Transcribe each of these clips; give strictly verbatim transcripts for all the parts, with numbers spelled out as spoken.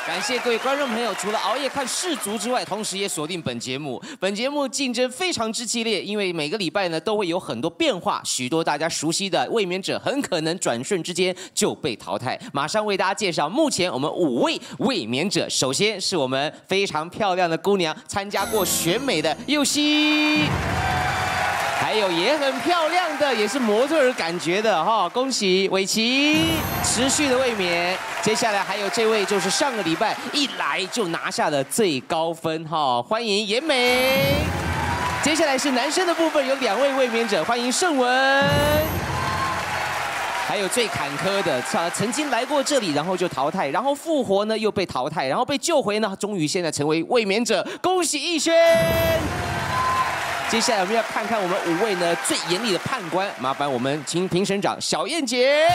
感谢各位观众朋友，除了熬夜看世足之外，同时也锁定本节目。本节目竞争非常之激烈，因为每个礼拜呢都会有很多变化，许多大家熟悉的卫冕者很可能转瞬之间就被淘汰。马上为大家介绍目前我们五位卫冕者。首先是我们非常漂亮的姑娘，参加过选美的佑希。 还有也很漂亮的，也是模特儿感觉的哈，恭喜伟奇持续的卫冕。接下来还有这位，就是上个礼拜一来就拿下了最高分哈，欢迎颜美。接下来是男生的部分，有两位卫冕者，欢迎盛文。还有最坎坷的，曾经来过这里，然后就淘汰，然后复活呢又被淘汰，然后被救回呢，终于现在成为卫冕者，恭喜逸轩。 接下来我们要看看我们五位呢最严厉的判官，麻烦我们请评审长小燕姐。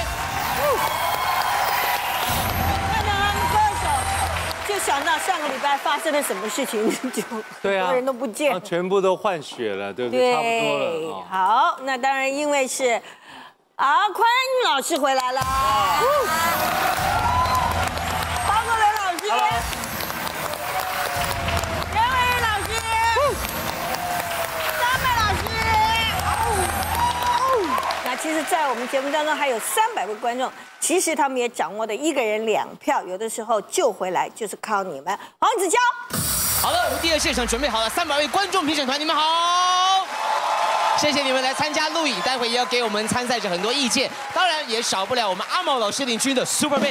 看到他们歌手，就想到上个礼拜发生了什么事情，就对啊， 很多人都不见了， 全部都换血了，对不对？差不多了。 好，那当然因为是阿宽老师回来了，包国伦老师。 其实，在我们节目当中还有三百位观众，其实他们也掌握的一个人两票，有的时候救回来就是靠你们。黄子佼， 好了，我们第二现场准备好了，三百位观众评审团，你们好，谢谢你们来参加录影，待会也要给我们参赛者很多意见，当然也少不了我们阿毛老师领军的 Superman。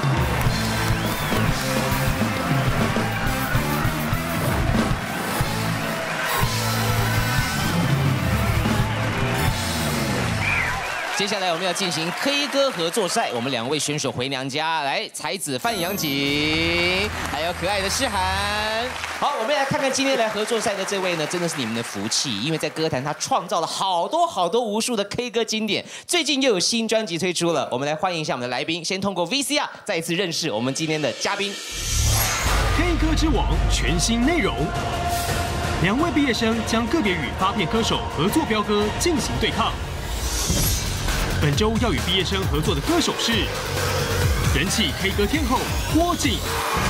接下来我们要进行 K 歌合作赛，我们两位选手回娘家，来才子范阳景，还有可爱的诗涵。好，我们来看看今天来合作赛的这位呢，真的是你们的福气，因为在歌坛他创造了好多好多无数的 K 歌经典，最近又有新专辑推出了。我们来欢迎一下我们的来宾，先通过 V C R 再一次认识我们今天的嘉宾。 K 歌之王全新内容，两位毕业生将个别与发片歌手合作飙歌进行对抗。 本周要与毕业生合作的歌手是人气 K 歌天后郭静。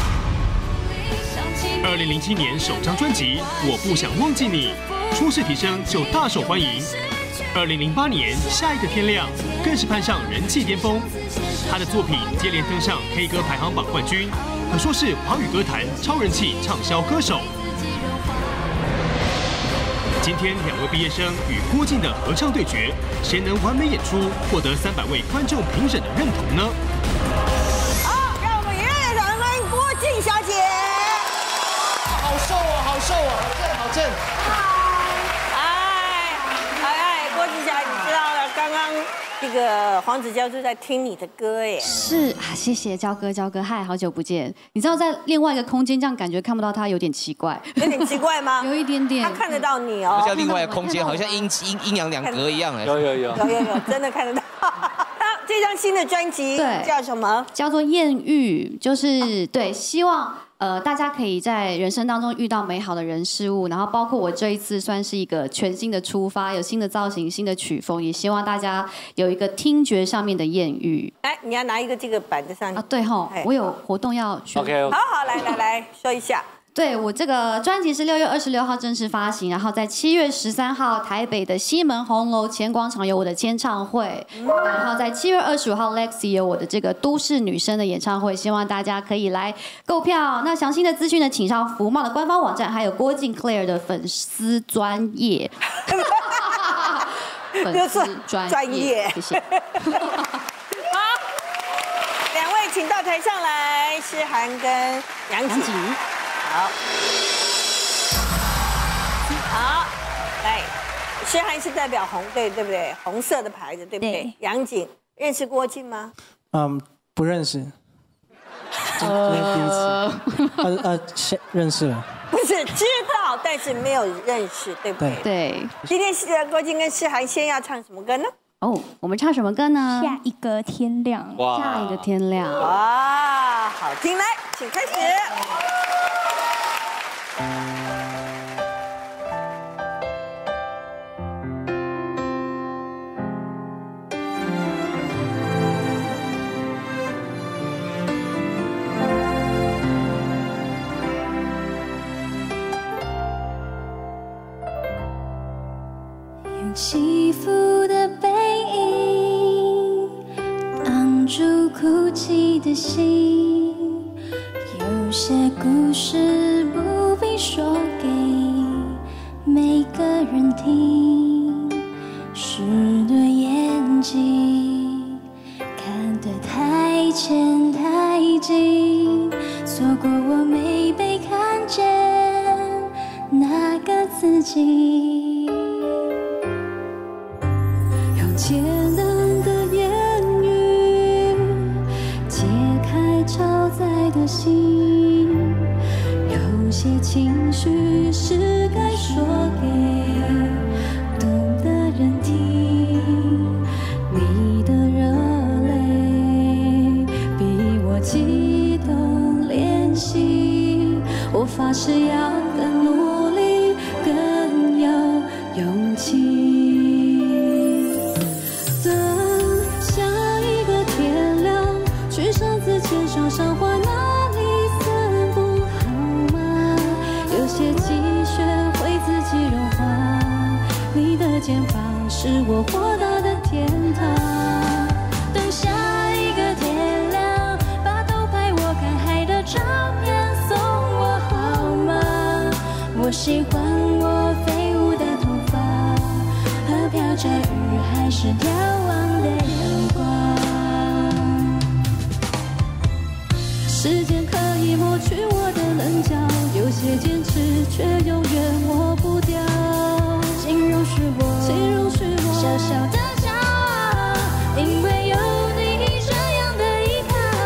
二零零七年首张专辑《我不想忘记你》，初试提升就大受欢迎。二零零八年《下一个天亮》更是攀上人气巅峰，他的作品接连登上 K 歌排行榜冠军，可说是华语歌坛超人气畅销歌手。 今天两位毕业生与郭静的合唱对决，谁能完美演出，获得三百位观众评审的认同呢？ 好，让我们热烈掌声欢迎郭静小姐。 好瘦哦，好瘦哦，好正，好正。 哎，哎哎，郭静小姐，你知道了，刚刚这个黄子佼就在听你的歌耶。 是啊，谢谢焦哥，焦哥，嗨，好久不见。你知道在另外一个空间，这样感觉看不到他，有点奇怪。 有点奇怪吗？ 有一点点。 他看得到你哦。 哦。 叫另外一个空间，好像阴阴阴阳两隔一样哎。 有有有有有有，真的看得到。那这张新的专辑叫什么？ 叫做《艳遇》，就是对，希望。 呃，大家可以在人生当中遇到美好的人事物，然后包括我这一次算是一个全新的出发，有新的造型、新的曲风，也希望大家有一个听觉上面的艳遇。 来，你要拿一个这个板子上去啊，对吼，我有活动要宣。 OK， 好好来来来说一下。 对我这个专辑是六月二十六号正式发行，然后在七月十三号台北的西门红楼前广场有我的签唱会，然后在七月二十五号 Lexi 有我的这个都市女生的演唱会，希望大家可以来购票。那详细的资讯呢，请上福茂的官方网站，还有郭静 Claire 的粉丝专页。粉丝专业，谢谢。 好，两位请到台上来，诗涵跟杨景。 好，好，来，诗涵是代表红队，对不对？红色的牌子，对不对？对杨景认识郭静吗？ 嗯，不认识。呃，呃呃，认识了。 不是知道，但是没有认识，对不对？ 对。 今天是郭静跟诗涵先要唱什么歌呢？ 哦，我们唱什么歌呢？ 下一个天亮。 哇，下一个天亮。 哇，好听，来，请开始。 下起伏的背影，挡住哭泣的心。有些故事不必说给每个人听，是对眼睛看得太浅太近，错过我没被看见那个自己。用简单的言语解开超载的心，有些情绪是该说给懂的人听。你的热泪比我激动练习，我发誓要更努力更有勇气。等下一个天亮，去上次牵手赏花那里散步好吗？有些积雪会自己融化，你的肩膀是我豁达的天堂。等下一个天亮，把偷拍我看海的照片送我好吗？我喜欢我飞舞的头发和飘着雨还是眺望的眼光。时间可以抹去我的棱角，有些坚持却永远抹不掉。请容许我，请容许我小小的骄傲，因为有你这样的依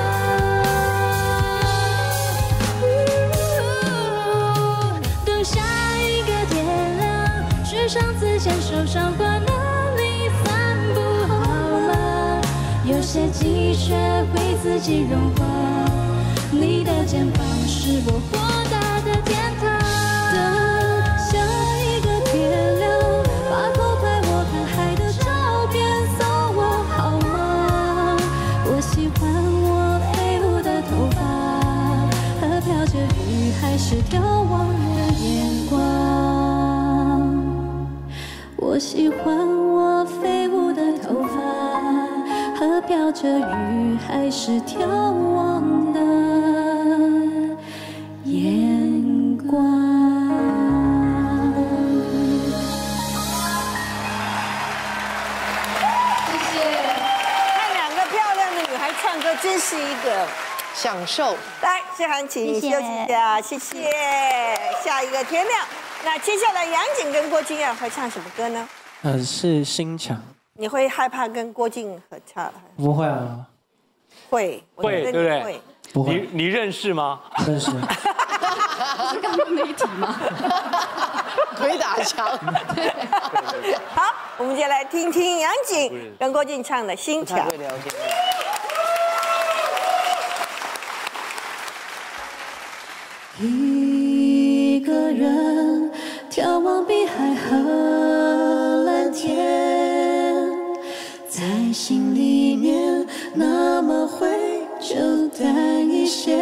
靠。等下一个天亮，去上次牵手赏花那里散步好吗？有些积雪会自己融化，你的肩膀是我豁达的天堂。等下一个天亮，把偷拍我看海的照片送我好吗？我喜欢我飞舞的头发和飘着雨还是眺望的眼光。我喜欢我飞舞的头发和飘着雨还是眺望的眼光。 谢谢。看两个漂亮的女孩唱歌，真是一个享受。 来，谢涵，请你休息谢谢一下，谢谢。下一个天亮，那接下来杨景跟郭靖要合唱什么歌呢？ 呃，是心墙。 你会害怕跟郭靖合唱？ 不会啊， 会，我觉得你会对不对会。 不会， 你你认识吗？ 认识。 是刚刚那一题吗？ 鬼打墙。 好，我们就来听听杨景跟郭靖唱的《心墙》。 会了解。 一个人眺望碧海和蓝天，在心里面那么会就淡一些。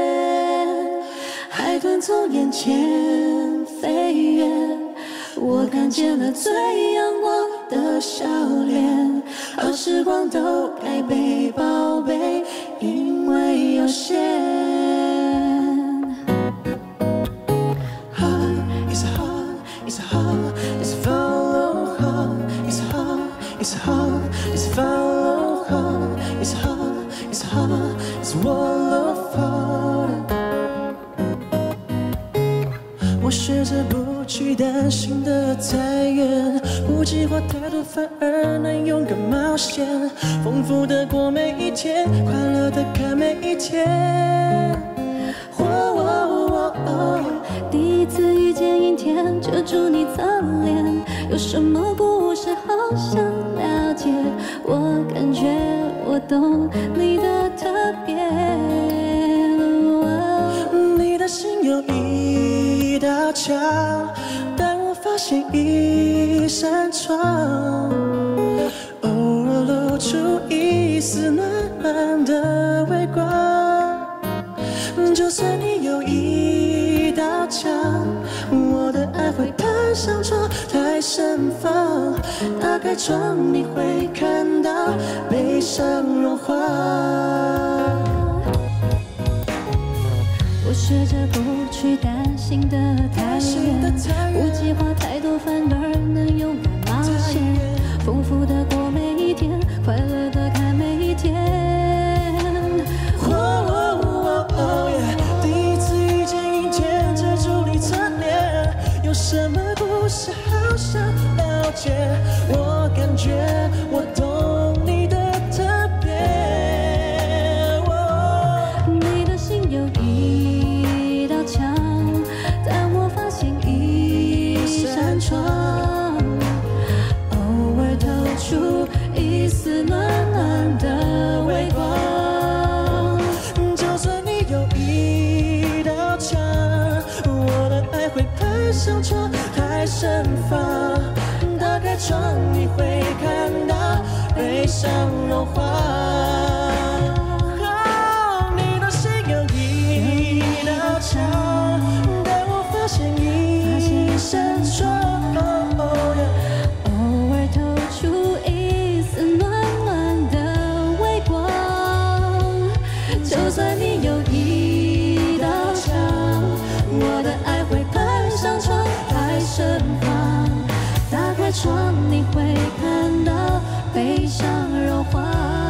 海豚从眼前飞越，我看见了最阳光的笑脸。好时光都该被宝贝，因为有限。It's hard, it's hard, it's follow hard. It's hard, it's hard, it's follow hard. It's hard, it's hard, it's wallow hard. 我学着不去担心的太远，不计划太多，反而能勇敢冒险，丰富的过每一天，快乐的看每一天。哦哦哦，第一次遇见阴天，遮住你侧脸，有什么故事好想了解？我感觉我懂你的特别。你的心有一道墙，但我发现一扇窗，偶尔露出一丝暖暖的微光。就算你有一道墙，我的爱会攀上窗台盛放，打开窗你会看到悲伤融化。我学着不去担心的太远，不计划太多，反而能勇敢冒险，丰富的过每一天，快乐的看每一天。哦哦哦耶！第一次遇见阴天，遮住你侧脸，有什么故事好想了解？我感觉我懂你的特别。你的心有一道墙，但我发现一扇窗，偶尔透出一丝暖暖的微光。就算你有一道墙，我的爱会攀上窗台盛放，打开窗你会看到悲伤融化。你的心有一道墙，但我发现一扇窗，偶尔透出一丝暖暖的微光。就算你有一道墙，我的爱会攀上窗台盛放，打开窗你会看到悲伤融化，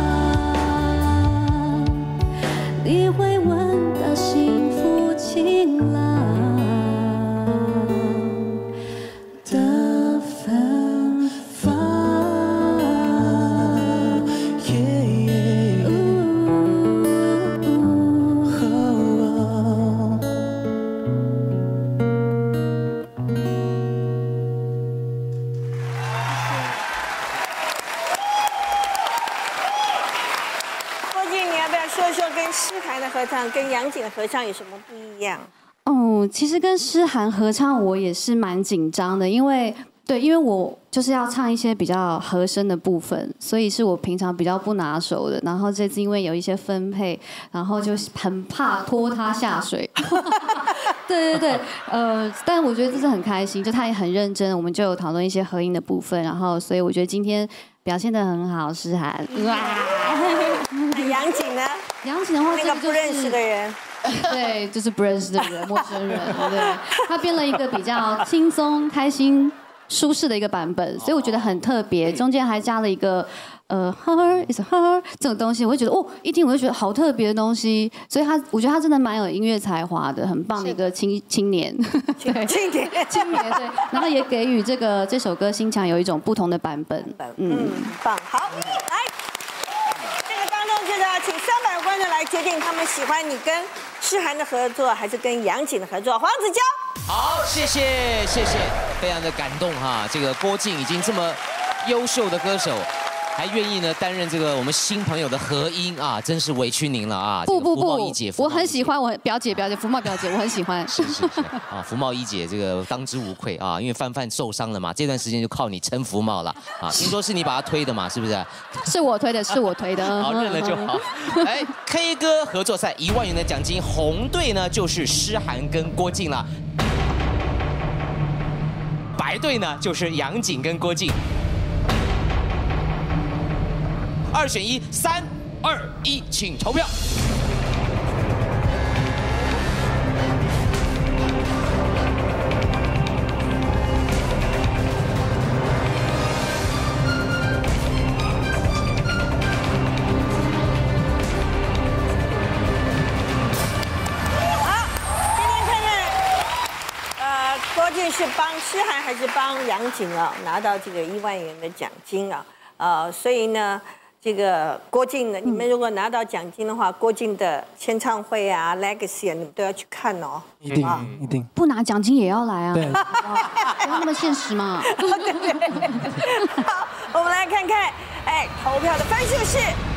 你会闻到幸福晴朗的芬芳。 郭靖，你要不要说说跟诗涵的合唱跟杨景的合唱有什么不一样？ 哦，其实跟诗涵合唱我也是蛮紧张的，因为对，因为我就是要唱一些比较和声的部分，所以是我平常比较不拿手的。然后这次因为有一些分配，然后就很怕拖他下水。对对对，呃，但我觉得这是很开心，就他也很认真，我们就有讨论一些合音的部分，然后所以我觉得今天表现得很好，诗涵。哇！ 杨景呢？ 杨景的话， 那个不认识的人。 对，就是不认识的人，陌生人，对，他编了一个比较轻松、开心、舒适的一个版本，所以我觉得很特别。中间还加了一个呃 ，her is her 这种东西，我会觉得哦，一听我就觉得好特别的东西。所以他，我觉得他真的蛮有音乐才华的，很棒的一个青青年，对， 青年， 青年对。然后也给予这个这首歌《心墙》有一种不同的版本， 嗯，棒，好，来。这个当中就是要请三百个观众来决定他们喜欢你跟诗涵的合作，还是跟杨景的合作。黄子佼， 好，谢谢谢谢，非常的感动哈。这个郭靖已经这么优秀的歌手，还愿意呢担任这个我们新朋友的合音啊，真是委屈您了啊！ 不不不，我很喜欢，我表姐表姐福茂表姐，我很喜欢。 是是是啊，福茂一姐这个当之无愧啊，因为范范受伤了嘛，这段时间就靠你撑福茂了啊。听说是你把他推的嘛，是不是？ 是我推的，是我推的。 好，认了就好。哎 ，K 歌合作赛一万元的奖金，红队呢就是诗涵跟郭靖了，白队呢就是杨景跟郭靖。二选一，三二一，请投票。 好，今天看看，呃，郭靖是帮诗涵还是帮杨景啊拿到这个一万元的奖金啊？呃，所以呢。这个郭靖呢，你们如果拿到奖金的话，郭靖的签唱会啊、Legacy 啊，你们都要去看哦。 一定一定。 不拿奖金也要来啊！ 对， 不要那么现实嘛。 对对。好，我们来看看，哎，投票的分数是。